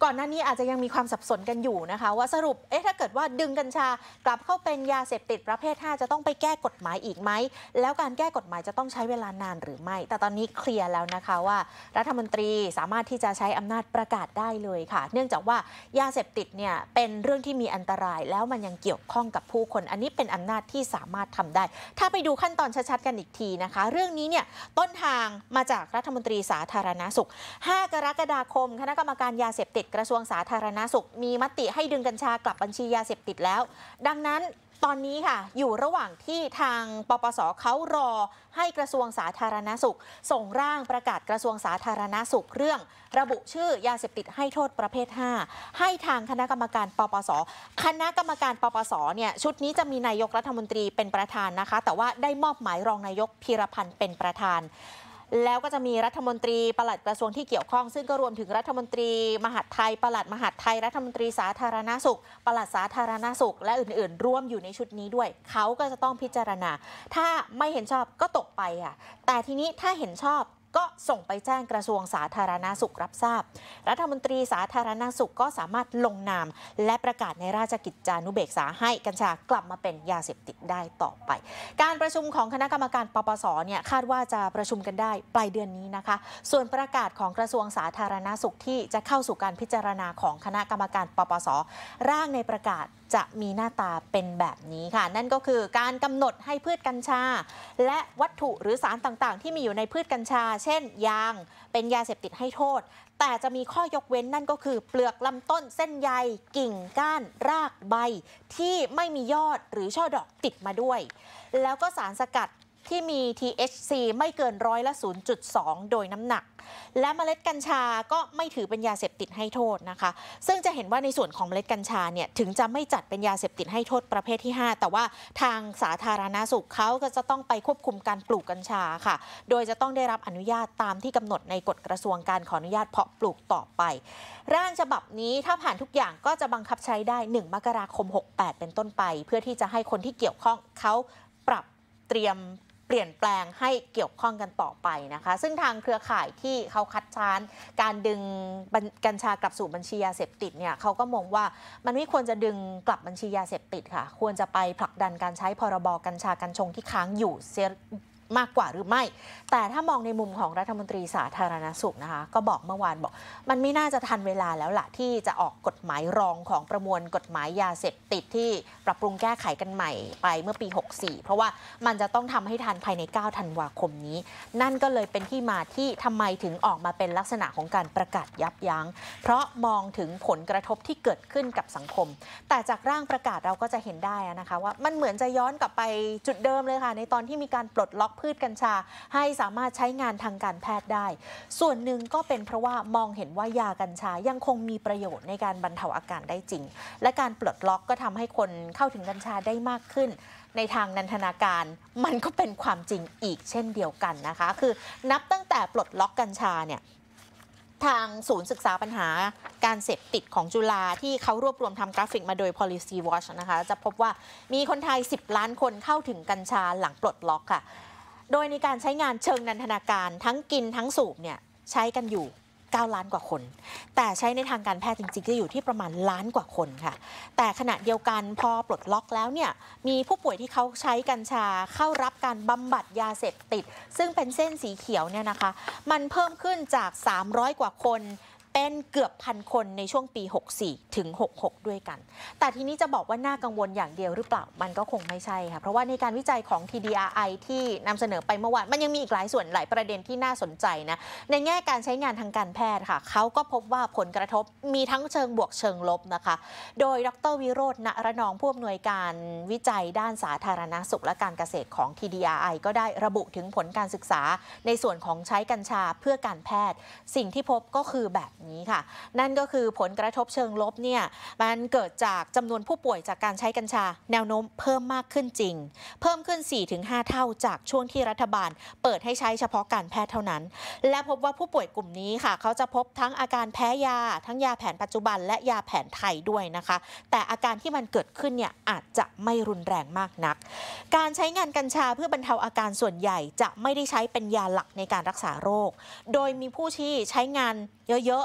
ก่อนหน้านี้อาจจะยังมีความสับสนกันอยู่นะคะว่าสรุปถ้าเกิดว่าดึงกัญชากลับเข้าเป็นยาเสพติดประเภท 5จะต้องไปแก้กฎหมายอีกไหมแล้วการแก้กฎหมายจะต้องใช้เวลานานหรือไม่แต่ตอนนี้เคลียร์แล้วนะคะว่ารัฐมนตรีสามารถที่จะใช้อำนาจประกาศได้เลยค่ะเนื่องจากว่ายาเสพติดเนี่ยเป็นเรื่องที่มีอันตรายแล้วมันยังเกี่ยวข้องกับผู้คนอันนี้เป็นอำนาจที่สามารถทำได้ถ้าไปดูขั้นตอนชัดๆกันอีกทีนะคะเรื่องนี้เนี่ยต้นทางมาจากรัฐมนตรีสาธารณสุข5 กรกฎาคมคณะกรรมการยาเสพติดกระทรวงสาธารณสุขมีมติให้ดึงกัญชากลับบัญชียาเสพติดแล้วดังนั้นตอนนี้ค่ะอยู่ระหว่างที่ทางปปสเขารอให้กระทรวงสาธารณสุขส่งร่างประกาศกระทรวงสาธารณสุขเรื่องระบุชื่อยาเสพติดให้โทษประเภท 5ให้ทางคณะกรรมการปปสคณะกรรมการปปสเนี่ยชุดนี้จะมีนายกรัฐมนตรีเป็นประธานนะคะแต่ว่าได้มอบหมายรองนายกพีรพันธ์เป็นประธานแล้วก็จะมีรัฐมนตรีปลัดกระทรวงที่เกี่ยวข้องซึ่งก็รวมถึงรัฐมนตรีมหาดไทยปลัดมหาดไทยรัฐมนตรีสาธารณสุขปลัดสาธารณสุขและอื่นๆร่วมอยู่ในชุดนี้ด้วยเขาก็จะต้องพิจารณาถ้าไม่เห็นชอบก็ตกไปค่ะแต่ทีนี้ถ้าเห็นชอบก็ส่งไปแจ้งกระทรวงสาธารณสุขรับทราบรัฐมนตรีสาธารณสุขก็สามารถลงนามและประกาศในราชกิจจานุเบกษาให้กัญชากลับมาเป็นยาเสพติดได้ต่อไปการประชุมของคณะกรรมการปปสเนี่ยคาดว่าจะประชุมกันได้ปลายเดือนนี้นะคะส่วนประกาศของกระทรวงสาธารณสุขที่จะเข้าสู่การพิจารณาของคณะกรรมการปปสร่างในประกาศจะมีหน้าตาเป็นแบบนี้ค่ะนั่นก็คือการกำหนดให้พืชกัญชาและวัตถุหรือสารต่างๆที่มีอยู่ในพืชกัญชาเช่นยางเป็นยาเสพติดให้โทษแต่จะมีข้อยกเว้นนั่นก็คือเปลือกลำต้นเส้นใยกิ่งก้านรากใบที่ไม่มียอดหรือช่อดอกติดมาด้วยแล้วก็สารสกัดที่มี THC ไม่เกินร้อยละ 0.2 โดยน้ำหนักและเมล็ดกัญชาก็ไม่ถือเป็นยาเสพติดให้โทษนะคะซึ่งจะเห็นว่าในส่วนของเมล็ดกัญชาเนี่ยถึงจะไม่จัดเป็นยาเสพติดให้โทษประเภทที่ 5แต่ว่าทางสาธารณสุขเขาก็จะต้องไปควบคุมการปลูกกัญชาค่ะโดยจะต้องได้รับอนุญาตตามที่กำหนดในกฎกระทรวงการขออนุญาตเพาะปลูกต่อไปร่างฉบับนี้ถ้าผ่านทุกอย่างก็จะบังคับใช้ได้1 มกราคม 68เป็นต้นไปเพื่อที่จะให้คนที่เกี่ยวข้องเขาปรับเตรียมเปลี่ยนแปลงให้เกี่ยวข้องกันต่อไปนะคะซึ่งทางเครือข่ายที่เขาคัดค้านการดึงกัญชากลับสู่บัญชียาเสพติดเนี่ยเขาก็มองว่ามันไม่ควรจะดึงกลับบัญชียาเสพติดค่ะควรจะไปผลักดันการใช้พรบกัญชากัญชงที่ค้างอยู่เสียมากกว่าหรือไม่แต่ถ้ามองในมุมของรัฐมนตรีสาธารณสุขนะคะก็บอกเมื่อวานบอกมันไม่น่าจะทันเวลาแล้วล่ะที่จะออกกฎหมายรองของประมวลกฎหมายยาเสพติดที่ปรับปรุงแก้ไขกันใหม่ไปเมื่อปี 64เพราะว่ามันจะต้องทำให้ทันภายใน 9 ธันวาคมนี้นั่นก็เลยเป็นที่มาที่ทำไมถึงออกมาเป็นลักษณะของการประกาศยับยั้งเพราะมองถึงผลกระทบที่เกิดขึ้นกับสังคมแต่จากร่างประกาศเราก็จะเห็นได้นะคะว่ามันเหมือนจะย้อนกลับไปจุดเดิมเลยค่ะในตอนที่มีการปลดล็อกพืชกัญชาให้สามารถใช้งานทางการแพทย์ได้ส่วนหนึ่งก็เป็นเพราะว่ามองเห็นว่ายากัญชายังคงมีประโยชน์ในการบรรเทาอาการได้จริงและการปลดล็อกก็ทำให้คนเข้าถึงกัญชาได้มากขึ้นในทางนันทนาการมันก็เป็นความจริงอีกเช่นเดียวกันนะคะคือนับตั้งแต่ปลดล็อกกัญชาเนี่ยทางศูนย์ศึกษาปัญหาการเสพติดของจุฬาที่เขารวบรวมทำกราฟิกมาโดย Policy Watch นะคะจะพบว่ามีคนไทย10 ล้านคนเข้าถึงกัญชาหลังปลดล็อกค่ะโดยในการใช้งานเชิงนันทนาการทั้งกินทั้งสูบเนี่ยใช้กันอยู่9 ล้านกว่าคนแต่ใช้ในทางการแพทย์จริงๆจะอยู่ที่ประมาณล้านกว่าคนค่ะแต่ขณะเดียวกันพอปลดล็อกแล้วเนี่ยมีผู้ป่วยที่เขาใช้กัญชาเข้ารับการบำบัดยาเสพติดซึ่งเป็นเส้นสีเขียวเนี่ยนะคะมันเพิ่มขึ้นจาก300 กว่าคนเป็นเกือบ1,000 คนในช่วงปี 64 ถึง 66 ด้วยกันแต่ทีนี้จะบอกว่าน่ากังวลอย่างเดียวหรือเปล่ามันก็คงไม่ใช่ค่ะเพราะว่าในการวิจัยของ TDRI ที่นำเสนอไปเมื่อวานมันยังมีอีกหลายส่วนหลายประเด็นที่น่าสนใจนะในแง่การใช้งานทางการแพทย์ค่ะเขาก็พบว่าผลกระทบมีทั้งเชิงบวกเชิงลบนะคะโดยดร.วิโรจน์ ณระนองผู้อำนวยการวิจัยด้านสาธารณสุขและการเกษตรของ TDRI ก็ได้ระบุถึงผลการศึกษาในส่วนของใช้กัญชาเพื่อการแพทย์สิ่งที่พบก็คือแบบนี้ค่ะนั่นก็คือผลกระทบเชิงลบเนี่ยมันเกิดจากจำนวนผู้ป่วยจากการใช้กัญชาแนวโน้มเพิ่มมากขึ้นจริงเพิ่มขึ้น 4-5 เท่าจากช่วงที่รัฐบาลเปิดให้ใช้เฉพาะการแพทย์เท่านั้นและพบว่าผู้ป่วยกลุ่มนี้ค่ะเขาจะพบทั้งอาการแพ้ยาทั้งยาแผนปัจจุบันและยาแผนไทยด้วยนะคะแต่อาการที่มันเกิดขึ้นเนี่ยอาจจะไม่รุนแรงมากนักการใช้งานกัญชาเพื่อบรรเทาอาการส่วนใหญ่จะไม่ได้ใช้เป็นยาหลักในการรักษาโรคโดยมีผู้ที่ใช้งานเยอะๆ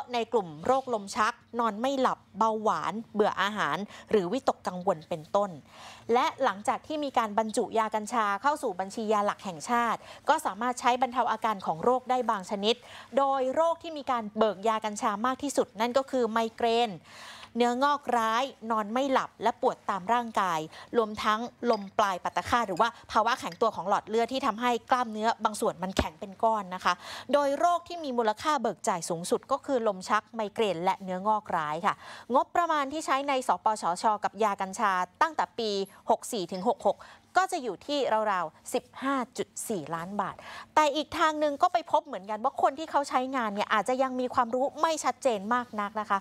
ในกลุ่มโรคลมชักนอนไม่หลับเบาหวานเบื่ออาหารหรือวิตกกังวลเป็นต้นและหลังจากที่มีการบรรจุยากัญชาเข้าสู่บัญชียาหลักแห่งชาติก็สามารถใช้บรรเทาอาการของโรคได้บางชนิดโดยโรคที่มีการเบิกยากัญชามากที่สุดนั่นก็คือไมเกรนเนื้องอกร้ายนอนไม่หลับและปวดตามร่างกายรวมทั้งลมปลายปัตตฆาตหรือว่าภาวะแข็งตัวของหลอดเลือดที่ทำให้กล้ามเนื้อบางส่วนมันแข็งเป็นก้อนนะคะโดยโรคที่มีมูลค่าเบิกจ่ายสูงสุดก็คือลมชักไมเกรนและเนื้องอกร้ายค่ะงบประมาณที่ใช้ในสปสช.กับยากัญชาตั้งแต่ปี 64-66ก็จะอยู่ที่ราวๆ 15.4 ล้านบาทแต่อีกทางหนึ่งก็ไปพบเหมือนกันว่าคนที่เขาใช้งานเนี่ยอาจจะยังมีความรู้ไม่ชัดเจนมากนักนะคะ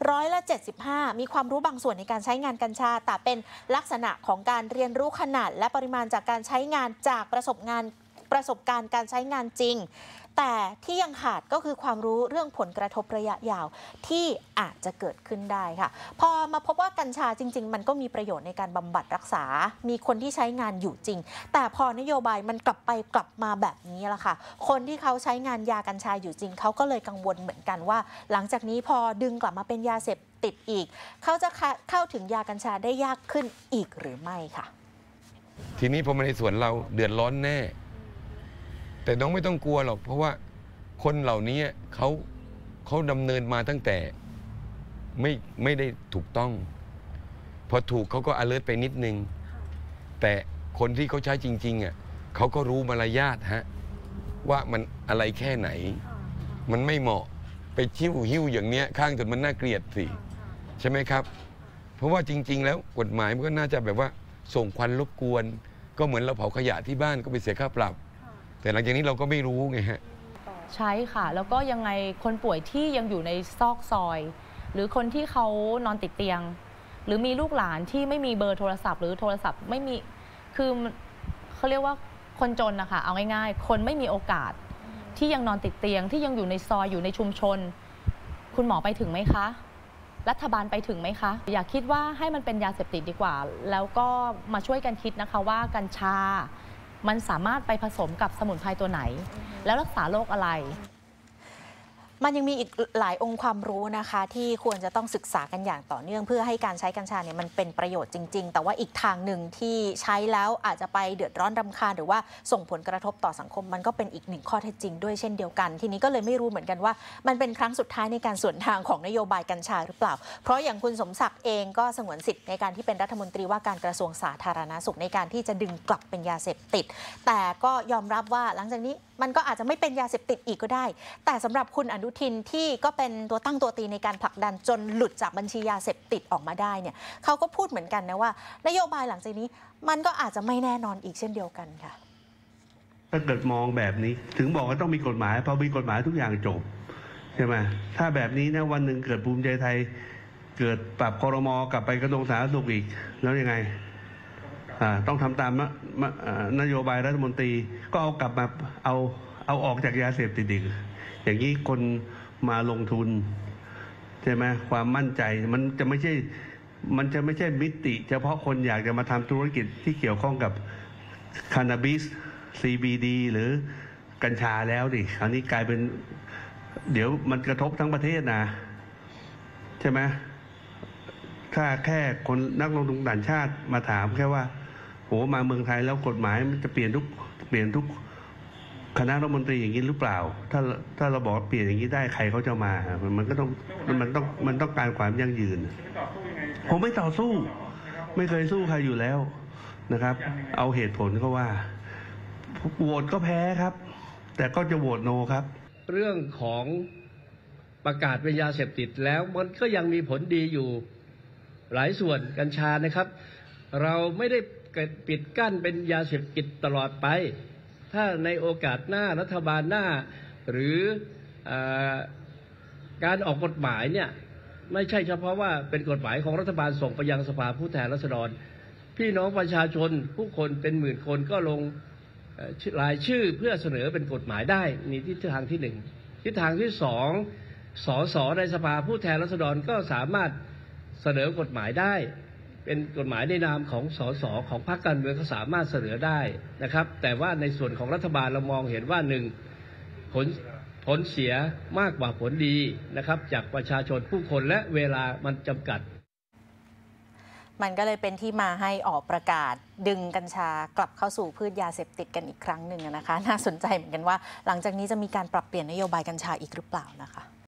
75%มีความรู้บางส่วนในการใช้งานกัญชาแต่เป็นลักษณะของการเรียนรู้ขนาดและปริมาณจากการใช้งานจากประสบการณ์การใช้งานจริงแต่ที่ยังขาดก็คือความรู้เรื่องผลกระทบระยะยาวที่อาจจะเกิดขึ้นได้ค่ะพอมาพบว่ากัญชาจริงๆมันก็มีประโยชน์ในการบำบัดรักษามีคนที่ใช้งานอยู่จริงแต่พอนโยบายมันกลับไปกลับมาแบบนี้ละค่ะคนที่เขาใช้งานยากัญชาอยู่จริงเขาก็เลยกังวลเหมือนกันว่าหลังจากนี้พอดึงกลับมาเป็นยาเสพติดอีกเขาจะเข้าถึงยากัญชาได้ยากขึ้นอีกหรือไม่ค่ะทีนี้พอมาในส่วนเราเดือดร้อนแน่แต่น้องไม่ต้องกลัวหรอกเพราะว่าคนเหล่านี้เขาดำเนินมาตั้งแต่ไม่ได้ถูกต้องพอถูกเขาก็ alert ไปนิดนึงแต่คนที่เขาใช้จริงๆเขาก็รู้มารยาทว่ามันอะไรแค่ไหนมันไม่เหมาะไปหิ้วอย่างเนี้ยข้างจนมันน่าเกลียดสิใช่ไหมครับเพราะว่าจริงๆแล้วกฎหมายมันก็น่าจะแบบว่าส่งควันรบกวนก็เหมือนเราเผาขยะที่บ้านก็ไปเสียค่าปรับแต่หลังจากนี้เราก็ไม่รู้ไงฮะใช่ค่ะแล้วก็ยังไงคนป่วยที่ยังอยู่ในซอกซอยหรือคนที่เขานอนติดเตียงหรือมีลูกหลานที่ไม่มีเบอร์โทรศัพท์หรือโทรศัพท์ไม่มีคือเขาเรียกว่าคนจนนะคะเอาง่ายๆคนไม่มีโอกาสที่ยังนอนติดเตียงที่ยังอยู่ในซอยอยู่ในชุมชนคุณหมอไปถึงไหมคะรัฐบาลไปถึงไหมคะอย่าคิดว่าให้มันเป็นยาเสพติดดีกว่าแล้วก็มาช่วยกันคิดนะคะว่ากัญชามันสามารถไปผสมกับสมุนไพรตัวไหนแล้วรักษาโรคอะไรมันยังมีอีกหลายองค์ความรู้นะคะที่ควรจะต้องศึกษากันอย่างต่อเนื่องเพื่อให้การใช้กัญชาเนี่ยมันเป็นประโยชน์จริงๆแต่ว่าอีกทางหนึ่งที่ใช้แล้วอาจจะไปเดือดร้อนรำคาญหรือว่าส่งผลกระทบต่อสังคมมันก็เป็นอีกหนึ่งข้อเท็จจริงด้วยเช่นเดียวกันทีนี้ก็เลยไม่รู้เหมือนกันว่ามันเป็นครั้งสุดท้ายในการสวนทางของนโยบายกัญชาหรือเปล่าเพราะอย่างคุณสมศักดิ์เองก็สงวนสิทธิ์ในการที่เป็นรัฐมนตรีว่าการกระทรวงสาธารณสุขในการที่จะดึงกลับเป็นยาเสพติดแต่ก็ยอมรับว่าหลังจากนี้มันก็อาจจะไม่เป็นยาเสพติดอีกก็ได้แต่สำหรับคุณอนุทินที่ก็เป็นตัวตั้งตัวตีในการผลักดันจนหลุดจากบัญชียาเสพติดออกมาได้เนี่ยเขาก็พูดเหมือนกันนะว่านโยบายหลังจากนี้มันก็อาจจะไม่แน่นอนอีกเช่นเดียวกันค่ะถ้าเกิดมองแบบนี้ถึงบอกว่าต้องมีกฎหมายพอมีกฎหมายทุกอย่างจบใช่ไหมถ้าแบบนี้นะวันหนึ่งเกิดภูมิใจไทยเกิดปรับครม.กลับไปกระทรวงสาธารณสุขอีกแล้วยังไงต้องทำตามนโยบายรัฐมนตรีก็เอากลับมาเอาออกจากยาเสพติดอีกอย่างนี้คนมาลงทุนใช่ไหมความมั่นใจมันจะไม่ใช่มิติเฉพาะคนอยากจะมาทำธุรกิจที่เกี่ยวข้องกับคานนาบิส CBD หรือกัญชาแล้วดิคราวนี้กลายเป็นเดี๋ยวมันกระทบทั้งประเทศนะใช่ไหมถ้าแค่คนนักลงทุนต่างชาติมาถามแค่ว่าโหมาเมืองไทยแล้วกฎหมายมันจะเปลี่ยนทุกคณะรัฐมนตรีอย่างนี้หรือเปล่าถ้าเราบอกเปลี่ยนอย่างนี้ได้ใครเขาจะมามันต้องการความยั่งยืนผมไม่ต่อสู้ไม่เคยสู้ใครอยู่แล้วนะครับเอาเหตุผลก็ว่าโหวตก็แพ้ครับแต่ก็จะโหวตโนครับเรื่องของประกาศเป็นยาเสพติดแล้วมันก็ยังมีผลดีอยู่หลายส่วนกัญชานะครับเราไม่ได้ปิดกั้นเป็นยาเสพติดตลอดไปถ้าในโอกาสหน้ารัฐบาลหน้าหรือการออกกฎหมายเนี่ยไม่ใช่เฉพาะว่าเป็นกฎหมายของรัฐบาลส่งไปยังสภาผู้แทนราษฎรพี่น้องประชาชนผู้คนเป็นหมื่นคนก็ลงรายชื่อเพื่อเสนอเป็นกฎหมายได้นี่ทิศทางที่หนึ่งทิศทางที่สองสสในสภาผู้แทนราษฎรก็สามารถเสนอกฎหมายได้เป็นกฎหมายในนามของสสของพรรคการเมืองก็สามารถเสนอได้นะครับแต่ว่าในส่วนของรัฐบาลเรามองเห็นว่าหนึ่งผลเสียมากกว่าผลดีนะครับจากประชาชนผู้คนและเวลามันจำกัดมันก็เลยเป็นที่มาให้ออกประกาศดึงกัญชากลับเข้าสู่พืชยาเสพติดกันอีกครั้งหนึ่งนะคะน่าสนใจเหมือนกันว่าหลังจากนี้จะมีการปรับเปลี่ยนนโยบายกัญชาอีกหรือเปล่านะคะ